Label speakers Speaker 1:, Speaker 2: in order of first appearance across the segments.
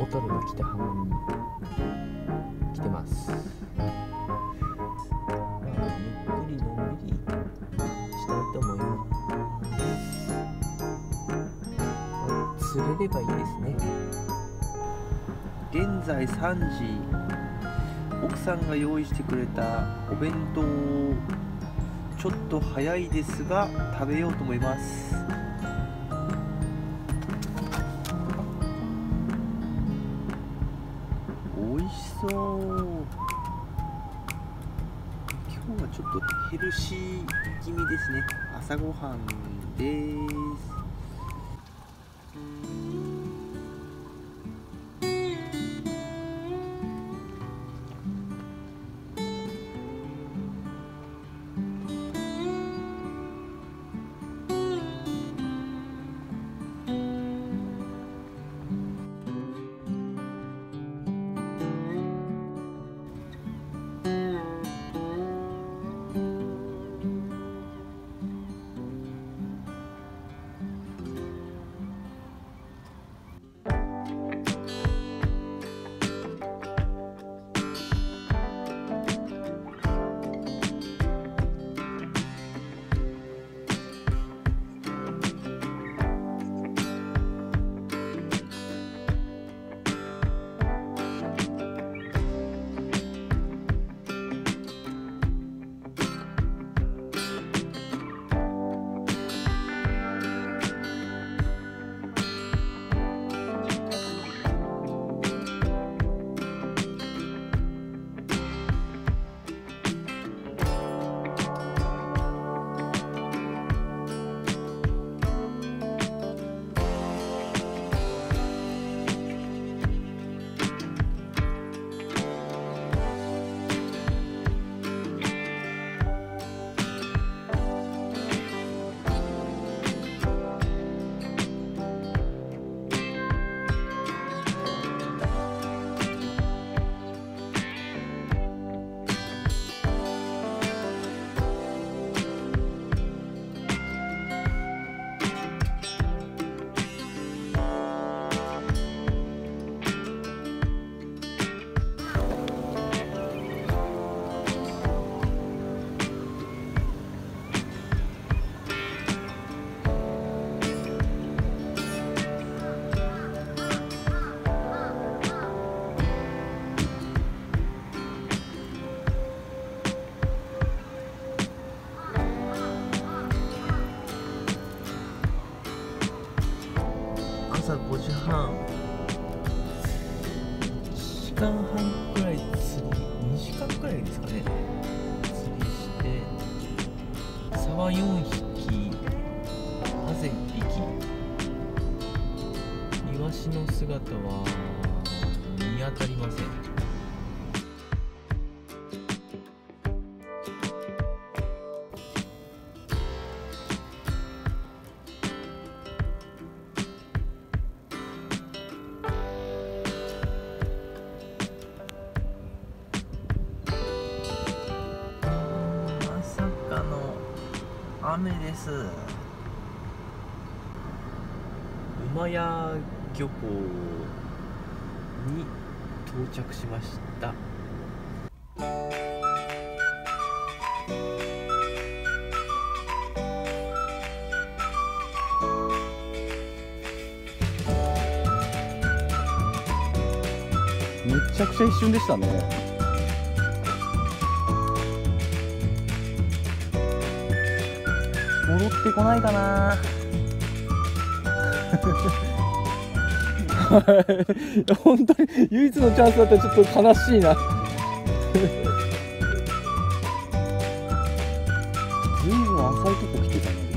Speaker 1: 小樽の北浜に来てます。ゆっくりのんびりしたいと思います。釣れればいいですね。現在3時、奥さんが用意してくれたお弁当をちょっと早いですが食べようと思います。美味しそう。今日はちょっとヘルシー気味ですね。朝ごはんです。朝5時半、1時間半くらい釣り、2時間くらいですかね、釣りして、沢4匹、ハゼ1匹、イワシの姿は見当たりません。雨です。馬屋漁港に到着しました。
Speaker 2: めちゃくちゃ一瞬でしたね。戻ってこないかな。本当に唯一のチャンスだったらちょっと悲しいな。ずいぶん浅いとこ来てたね。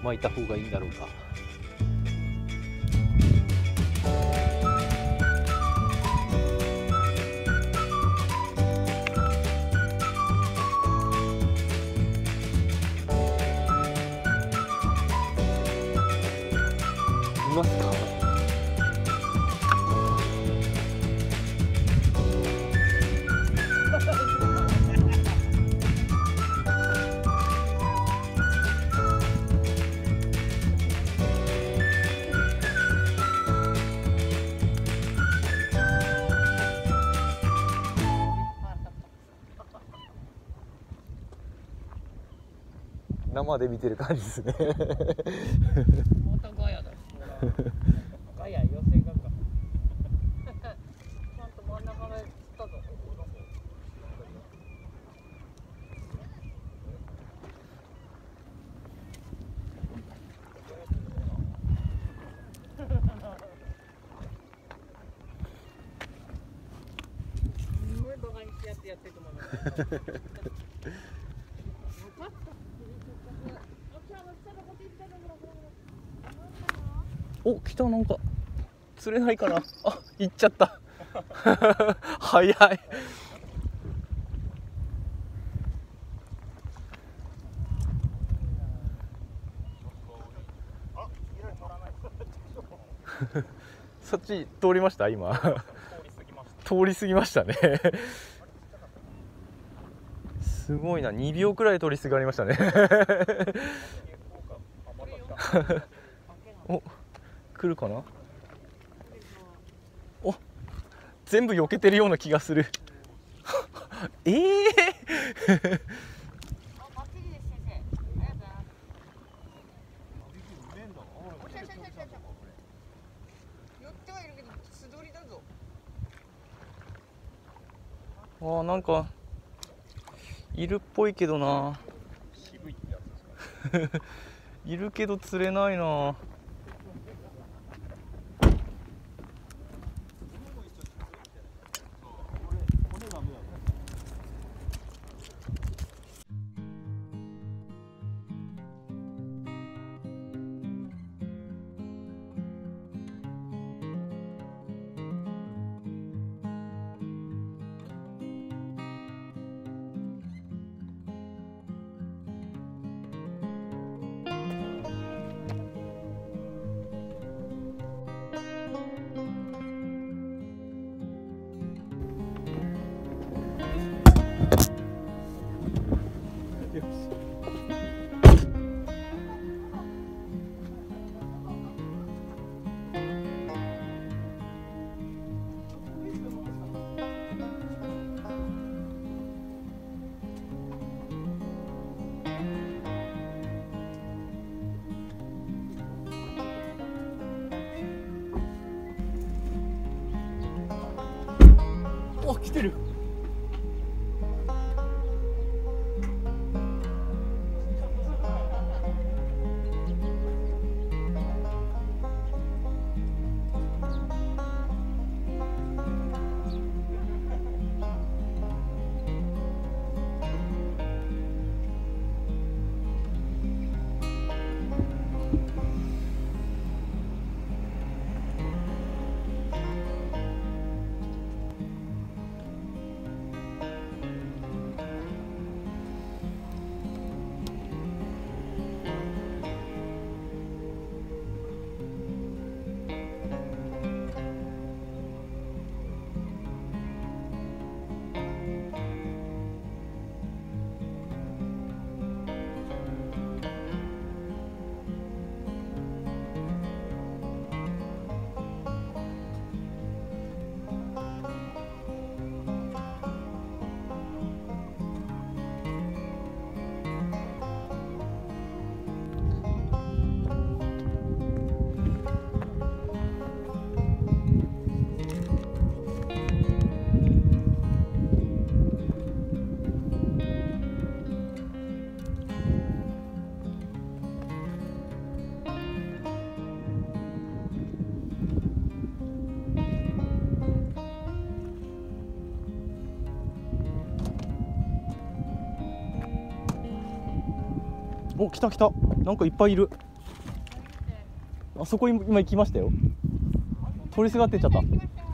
Speaker 2: 巻いた方がいいんだろうか。いますか？生で見てる感じですね。
Speaker 1: またガヤだ。ガヤ予選がか。ちゃんと真ん中で釣ったぞ。すごいバカにしてやってると思う。
Speaker 2: お、来た。なんか釣れないかな。あ、行っちゃった。早い。そっち通りました。今通り過ぎましたね。すごいな。2秒くらい通り過ぎましたね。お、来るかな。お、全部避けてるような気がする。あー、なんかいるっぽいけどな。渋いってやつですか。いるけど釣れないな。お、来てる。お、来た来た。なんかいっぱいいる。 あそこ今行きましたよ。通りすがってっちゃった。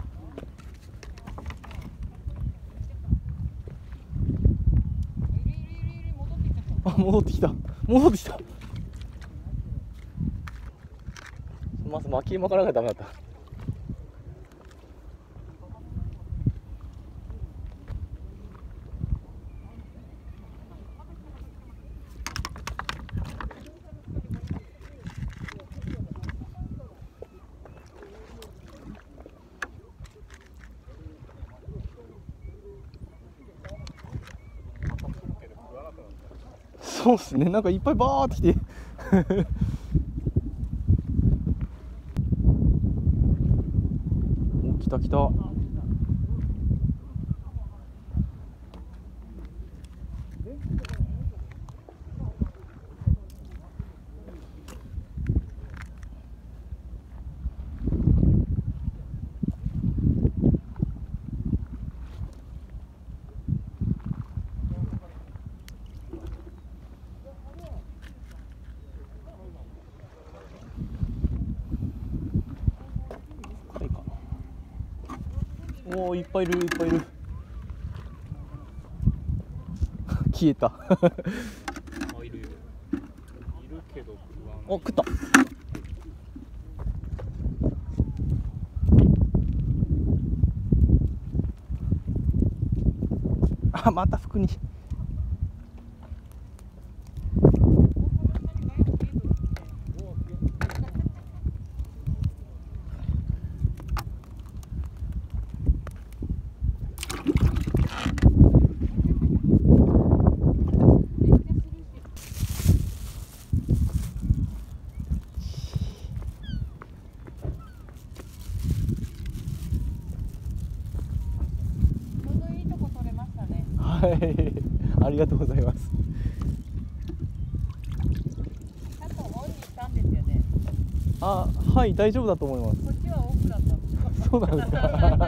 Speaker 2: あ、戻ってきた。まず巻き巻かなきゃダメだった。そうっすね、なんかいっぱいバーってきてお、来た来た。おー、いっぱいいるいっぱいいる消えた
Speaker 1: いるけど
Speaker 2: お、食った。あ、また服に。はい、ありがとうございます。
Speaker 3: あとオンにしたんですよね。
Speaker 2: あ、はい、大丈夫だと思います。
Speaker 3: こっちはオフだったんです。
Speaker 2: そうなんですか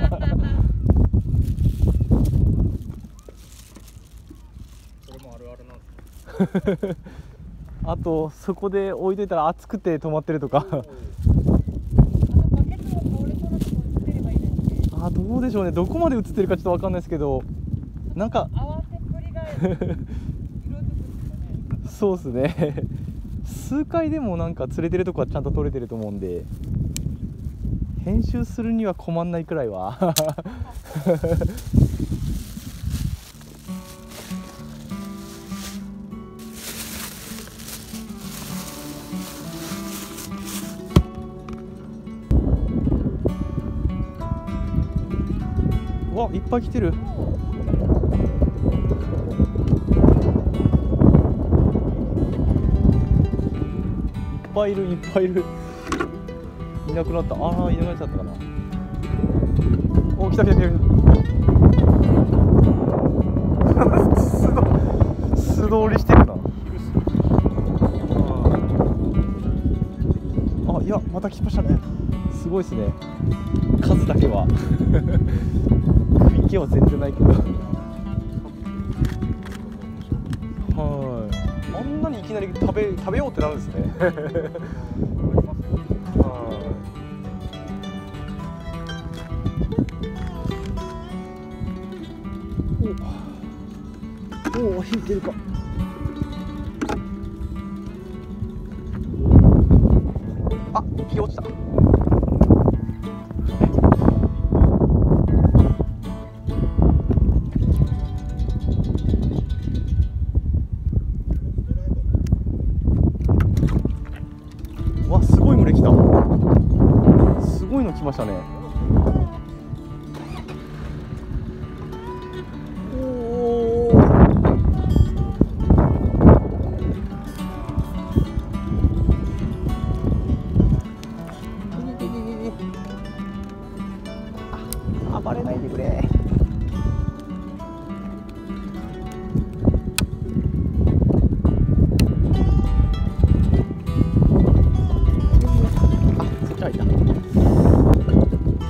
Speaker 1: それもあるあるなんですか。
Speaker 2: あとそこで置いといたら暑くて止まってるとか
Speaker 3: あとバケツも倒れそうなとこ映ってればいいですね。
Speaker 2: あ、どうでしょうね、どこまで映ってるかちょっとわかんないですけど、なんか
Speaker 3: 慌てっぷりが色づくんですかね。
Speaker 2: そうですね数回でもなんか釣れてるとこはちゃんと撮れてると思うんで、編集するには困んないくらいはうわ、いっぱい来てる。いっぱいいるいっぱいいる。いなくなった。ああ、いなくなっちゃったかな。お、来た来た来た来た素通りしてるな。あ、いや、また来ましたね。すごいですね、数だけは食い気は全然ないけどはい、あんなにいきなり食べようってなるんですねおお、引いてるか。あ、一匹落ちた。わ、すごい群れ来た。すごいの来ましたね。暴れないでくれ。あ、そっち入った。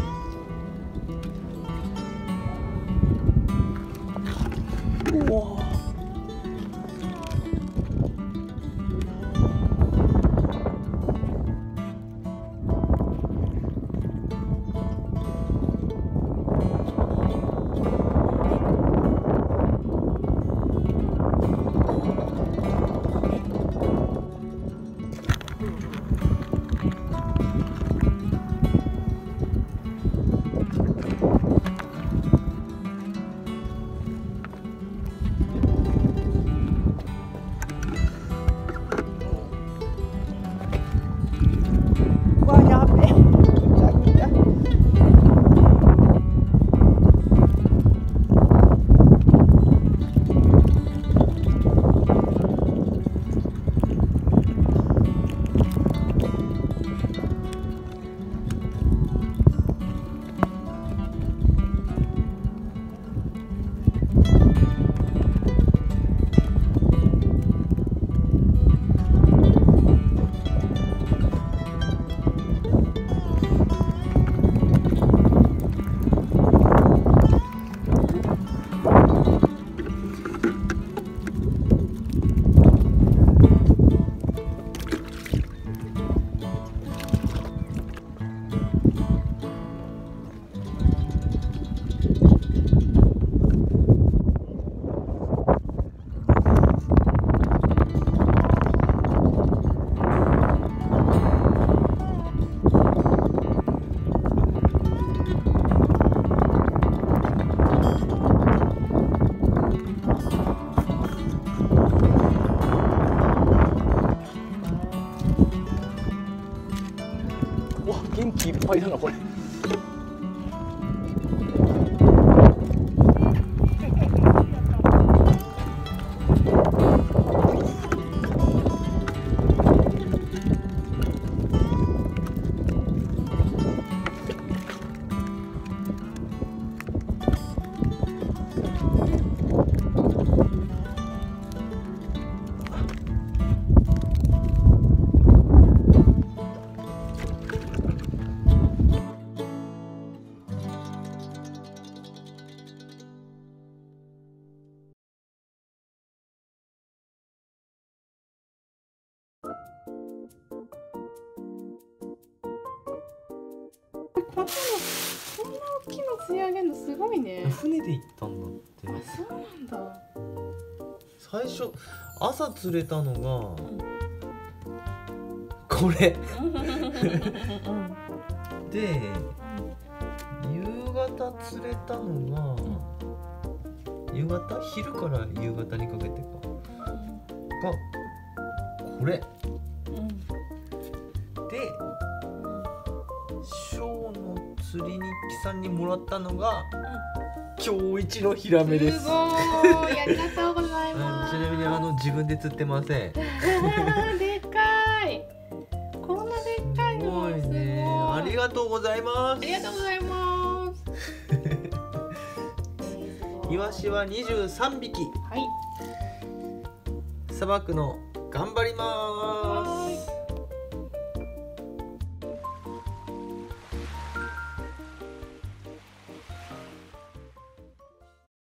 Speaker 2: わ、元気いっぱいだなこれ。
Speaker 3: こんな大きいの釣り上げるのすごいね。
Speaker 1: 船で行ったんだって。
Speaker 3: あ、そうなんだ。
Speaker 1: 最初朝釣れたのが、これで夕方釣れたのが、夕方、昼から夕方にかけてかがこれで、ショーの釣り日記さんにもらったのが今日一のヒラメです。
Speaker 3: すごい、ありがとうございます。
Speaker 1: ちなみに自分で釣ってません。
Speaker 3: でかい。こんなでっかい
Speaker 1: す
Speaker 3: の。
Speaker 1: ごいね。ありがとうございます。
Speaker 3: ありがとうございます。
Speaker 1: イワシは23匹。
Speaker 3: はい。
Speaker 1: さばくの頑張ります。